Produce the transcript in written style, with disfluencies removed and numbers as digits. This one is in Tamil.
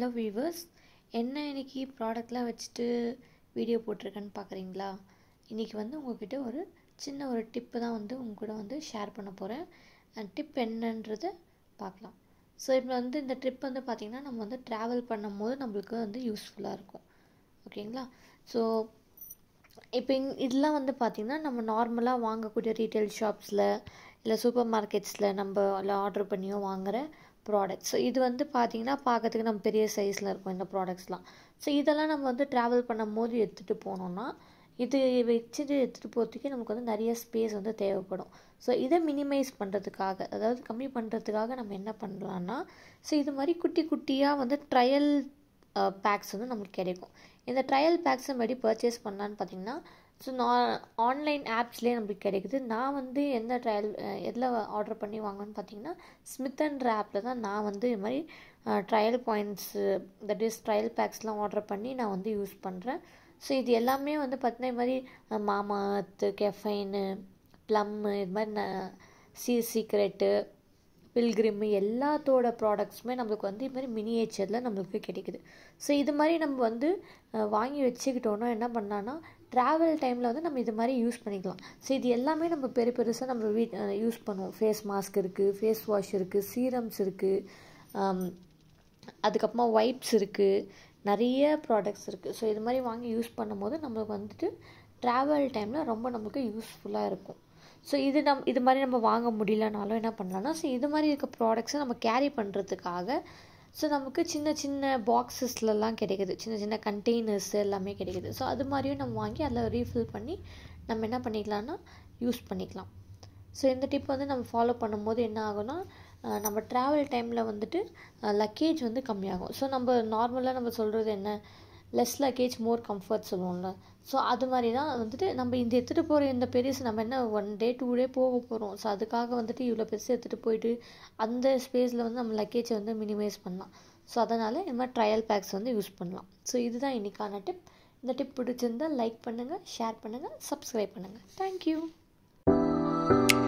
Hello viewers, என்ன இன்னைக்கு ப்ராடக்ட்லாம் வச்சுட்டு வீடியோ போட்டிருக்கேன்னு பார்க்குறீங்களா? இன்றைக்கி வந்து உங்ககிட்ட ஒரு சின்ன ஒரு டிப்பு தான் வந்து உங்க கூட வந்து ஷேர் பண்ண போகிறேன். டிப் என்னன்றதை பார்க்கலாம். ஸோ இப்போ வந்து இந்த ட்ரிப் வந்து பார்த்திங்கன்னா நம்ம வந்து ட்ராவல் பண்ணும்போது நம்மளுக்கு வந்து யூஸ்ஃபுல்லாக இருக்கும். ஓகேங்களா? ஸோ இப்போ இதெல்லாம் வந்து பார்த்திங்கன்னா நம்ம நார்மலாக வாங்கக்கூடிய ரீட்டைல் ஷாப்ஸில் இல்லை சூப்பர் மார்க்கெட்ஸில் நம்ம ஆர்டர் பண்ணியோ வாங்குகிற ப்ராடக்ட்ஸ். ஸோ இது வந்து பார்த்திங்கன்னா பார்க்கறதுக்கு நம்ம பெரிய சைஸில் இருக்கும் இந்த ப்ராடக்ட்ஸ்லாம். ஸோ இதெல்லாம் நம்ம வந்து ட்ராவல் பண்ணும் போது எடுத்துகிட்டு போனோம்னா இது வச்சுட்டு எடுத்துகிட்டு போகிறதுக்கே நமக்கு வந்து நிறைய ஸ்பேஸ் வந்து தேவைப்படும். ஸோ இதை மினிமைஸ் பண்ணுறதுக்காக, அதாவது கம்மி பண்ணுறதுக்காக நம்ம என்ன பண்ணலான்னா, ஸோ இது மாதிரி குட்டி குட்டியாக வந்து ட்ரையல் பேக்ஸ் வந்து நம்மளுக்கு கிடைக்கும். இந்த ட்ரையல் பேக்ஸை எப்படி பர்ச்சேஸ் பண்ணலான்னு பார்த்தீங்கன்னா, ஸோ ஆன்லைன் ஆப்ஸ்லேயே நம்மளுக்கு கிடைக்குது. நான் வந்து எந்த எதில் ஆர்டர் பண்ணி வாங்கணும்னு பார்த்தீங்கன்னா, ஸ்மித்தன்ற ஆப்பில் தான் நான் வந்து இது மாதிரி trial points, that is trial பேக்ஸ்லாம் ஆர்டர் பண்ணி நான் வந்து யூஸ் பண்ணுறேன். ஸோ இது எல்லாமே வந்து பார்த்தீங்கன்னா இது மாதிரி மாமாத்து, கெஃபைனு, ப்ளம்மு, இது மாதிரி சீக்ரெட்டு, பில்கிரிம் எல்லாத்தோட ப்ராடக்ட்ஸுமே நம்மளுக்கு வந்து இது மாதிரி மினியேச்சரில் நம்மளுக்கு கிடைக்குது. ஸோ இது மாதிரி நம்ம வந்து வாங்கி வச்சுக்கிட்டோன்னா என்ன பண்ணலான்னா, ட்ராவல் டைமில் வந்து நம்ம இது மாதிரி யூஸ் பண்ணிக்கலாம். ஸோ இது எல்லாமே நம்ம பெருசாக நம்ம யூஸ் பண்ணுவோம். ஃபேஸ் மாஸ்க் இருக்குது, ஃபேஸ் வாஷ் இருக்குது, சீரம்ஸ் இருக்குது, அதுக்கப்புறமா வைப்ஸ் இருக்குது, நிறைய ப்ராடக்ட்ஸ் இருக்குது. ஸோ இது மாதிரி வாங்கி யூஸ் பண்ணும்போது நம்மளுக்கு வந்துட்டு ட்ராவல் டைமில் ரொம்ப நம்மளுக்கு யூஸ்ஃபுல்லாக இருக்கும். ஸோ இது மாதிரி நம்ம வாங்க முடியலனாலும் என்ன பண்ணலான்னா, ஸோ இது மாதிரி இருக்க ப்ராடக்ட்ஸை நம்ம கேரி பண்ணுறதுக்காக ஸோ நமக்கு சின்ன சின்ன பாக்ஸஸ்லலாம் கிடைக்குது, சின்ன சின்ன கண்டெய்னர்ஸ் எல்லாமே கிடைக்குது. ஸோ அது மாதிரியும் நம்ம வாங்கி அதில் ரீஃபில் பண்ணி நம்ம என்ன பண்ணிக்கலாம்னா யூஸ் பண்ணிக்கலாம். ஸோ இந்த டிப் வந்து நம்ம ஃபாலோ பண்ணும்போது என்ன ஆகும்னா, நம்ம ட்ராவல் டைமில் வந்துட்டு லக்கேஜ் வந்து கம்மியாகும். ஸோ நம்ம நார்மலாக நம்ம சொல்கிறது என்ன, லெஸ் லக்கேஜ் மோர் கம்ஃபர்ட் சொல்லுவோம்ல. ஸோ அது மாதிரி தான் வந்துட்டு நம்ம இந்த எடுத்துகிட்டு போகிற இந்த பெருசு நம்ம என்ன 1 day 2 day போக போகிறோம். ஸோ அதுக்காக வந்துட்டு இவ்வளோ பெருசு எடுத்துகிட்டு போயிட்டு அந்த ஸ்பேஸில் வந்து நம்ம லக்கேஜை வந்து மினிமைஸ் பண்ணலாம். ஸோ அதனால் இந்த மாதிரி ட்ரையல் பேக்ஸ் வந்து யூஸ் பண்ணலாம். ஸோ இதுதான் இன்றைக்கான டிப். இந்த டிப் பிடிச்சிருந்தால் லைக் பண்ணுங்கள், ஷேர் பண்ணுங்கள், சப்ஸ்கிரைப் பண்ணுங்கள். தேங்க்யூ.